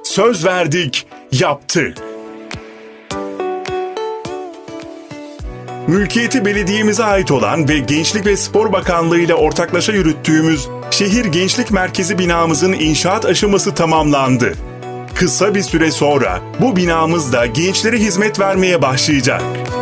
Söz verdik, yaptık. Mülkiyeti belediyemize ait olan ve Gençlik ve Spor Bakanlığı ile ortaklaşa yürüttüğümüz Şehir Gençlik Merkezi binamızın inşaat aşaması tamamlandı. Kısa bir süre sonra bu binamız da gençlere hizmet vermeye başlayacak.